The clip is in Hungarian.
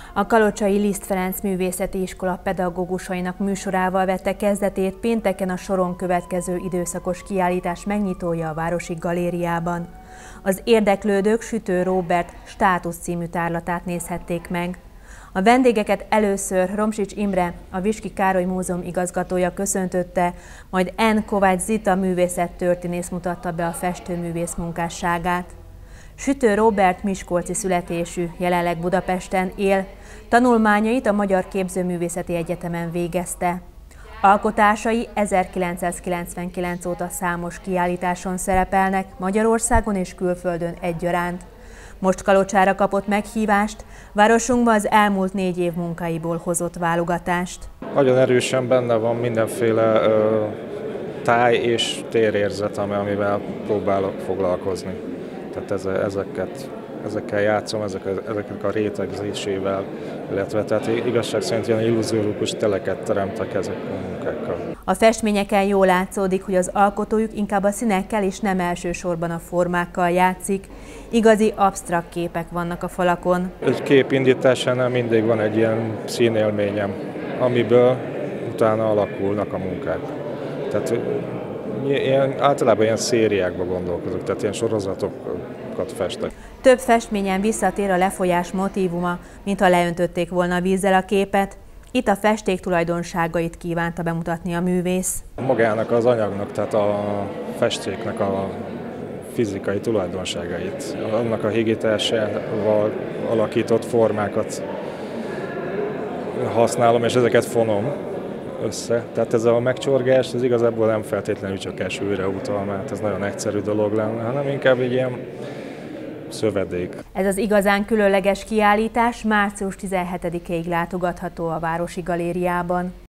A kalocsai Liszt Ferenc Művészeti Iskola pedagógusainak műsorával vette kezdetét pénteken a soron következő időszakos kiállítás megnyitója a Városi Galériában. Az érdeklődők Sütő Róbert Státusz című tárlatát nézhették meg. A vendégeket először Romsics Imre, a Viski Károly Múzeum igazgatója köszöntötte, majd N. Kovács Zita művészettörténész mutatta be a festőművész munkásságát. Sütő Róbert miskolci születésű, jelenleg Budapesten él, tanulmányait a Magyar Képzőművészeti Egyetemen végezte. Alkotásai 1999 óta számos kiállításon szerepelnek, Magyarországon és külföldön egyaránt. Most Kalocsára kapott meghívást, városunkba az elmúlt 4 év munkáiból hozott válogatást. Nagyon erősen benne van mindenféle táj- és térérzet, amivel próbálok foglalkozni. Tehát ezekkel játszom, ezeknek a rétegzésével, illetve tehát igazság szerint ilyen illuzórikus teleket teremtek ezek a munkákkal. A festményeken jól látszódik, hogy az alkotójuk inkább a színekkel és nem elsősorban a formákkal játszik. Igazi absztrakt képek vannak a falakon. Egy kép indításánál mindig van egy ilyen színélményem, amiből utána alakulnak a munkák. Tehát általában ilyen szériákba gondolkozok, tehát ilyen sorozatokat festek. Több festményen visszatér a lefolyás motívuma, mintha leöntötték volna vízzel a képet. Itt a festék tulajdonságait kívánta bemutatni a művész. Magának az anyagnak, tehát a festéknek a fizikai tulajdonságait, annak a hígításával alakított formákat használom, és ezeket fonom össze. Tehát ez a megcsorgás, ez igazából nem feltétlenül csak esőre utal, mert ez nagyon egyszerű dolog lenne, hanem inkább egy ilyen szövedék. Ez az igazán különleges kiállítás március 17-ig látogatható a Városi Galériában.